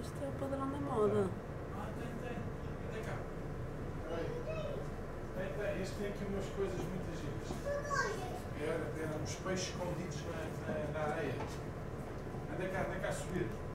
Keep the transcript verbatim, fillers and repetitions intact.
Este é o padrão da moda. Ah, tem, tem. Tem cá. Tem, tem. Este tem aqui umas coisas muito giras. Era, eram uns peixes escondidos na, na, na areia. Anda cá, anda cá a subir.